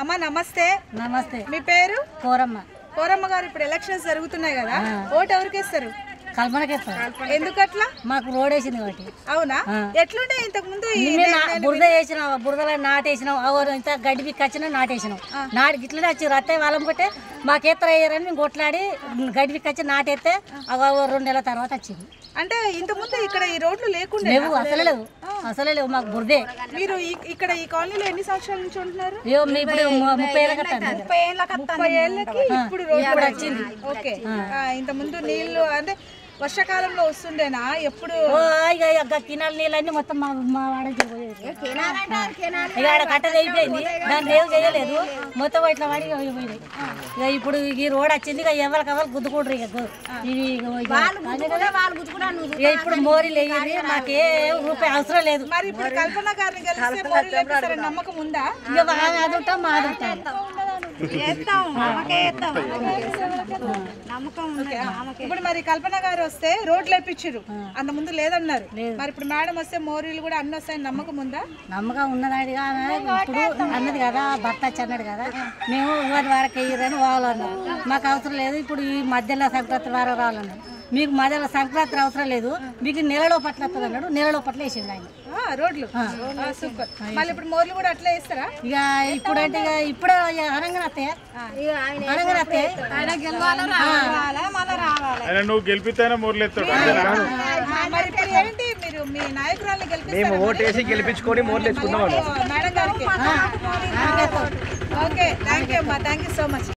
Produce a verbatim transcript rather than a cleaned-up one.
అమ్మ నమస్తే. నమస్తే. మీ పేరు? కోరమ్మ. కోరమ్మ గారు, ఇప్పుడు ఎలక్షన్స్ జరుగుతున్నాయి కదా, ఓటు ఎవరికి ఇస్తారు? కల్పనకేస్తారు. ఎందుకట్లా? మాకు రోడ్ వేసింది కాబట్టి. అవునా? ఎట్లుంటే ఇంతకు ముందు బురద వేసినాం, బురదలో నాటేసినాం, ఇంత గడ్డి పిక్కచ్చినా నాటేసినాం. నాటి గిట్లనే వచ్చి రత్తే వాళ్ళం కొట్టే మాకేత్తర అయ్యారని మేము కొట్లాడి గడ్డి పిక్కచ్చి నాటేస్తే రెండు నెలల తర్వాత వచ్చింది. అంటే ఇంత ముందు ఇక్కడ ఈ రోడ్లు లేకుండా లేవు, అసలే లేవు, అసలే లేవు. మాకు బురదే. మీరు ఇక్కడ ఈ కాలనీలో ఎన్ని సంవత్సరాల నుంచి ఉంటున్నారు? ఇప్పుడు ముప్పై ఏళ్ళ కట్టాను. ముప్పై ఏళ్ళకి ఇప్పుడు రోడ్డు వచ్చింది. ఓకే. ఇంత ముందు నీళ్లు అంటే వర్షాకాలంలో వస్తుండేనా? ఎప్పుడు కినాల నీళ్ళన్నీ మొత్తం మా మా వాడకి పోయేది. ఇక ఆడ కట్టది అయిపోయింది, దాన్ని ఏం చేయలేదు, మొత్తం ఇట్లా వాడి పోయింది. ఇక ఇప్పుడు ఈ రోడ్ వచ్చింది, ఇక ఎవరికి ఎవరు గుద్దుకుంటారు. ఇక ఇవి ఇక ఇప్పుడు మోరీలు వేయండి, మాకే రూపాయి అవసరం లేదు. మరి ఇప్పుడు కల్పన గారిని గెలిస్తే మోరీలు వేపిస్తారని నమ్మకం ఉందా? ఇక అది ఉంటాం, మాది ఉంటాం. ఇప్పుడు మరి కల్పన గారు వస్తే రోడ్లు వేపించారు, అంత ముందు లేదన్నారు. మరి ఇప్పుడు మేడం వస్తే మోరీలు కూడా అన్ని వస్తాయని నమ్మకం ఉందా? నమ్మకం ఉన్నదాడి. ఇప్పుడు అన్నది కదా, భర్త అన్నాడు కదా, మేము ఇవాళ వారికి వేయరని వాళ్ళు అన్నారు. మాకు అవసరం లేదు. ఇప్పుడు ఈ మధ్యలో సంక్రాంతి వారం రావాలన్నారు. మీకు మధ్యలో సంక్రాంతి అవసరం లేదు, మీకు నెలలో పట్ల వస్తుంది అన్నాడు. నెలలో పట్ల వేసిండు ఆయన రోడ్లు. సూపర్. మళ్ళీ ఇప్పుడు మోర్లు కూడా అట్లా వేస్తారా? ఇక ఇప్పుడు అంటే ఇక ఇప్పుడు అనగానే వస్తాయా? అనగానే వస్తాయి. నువ్వు గెలిపిస్తేనే మోర్లు ఎత్తాడు. మరి ఇప్పుడు ఏంటి, మీరు మీ నాయకురాల్ని మేము ఓటేసి గెలిపించుకొని మోర్లు తెచ్చుకుందాం మేడం గారికి. ఓకే, థ్యాంక్ యూ అమ్మా, థ్యాంక్ యూ సో మచ్.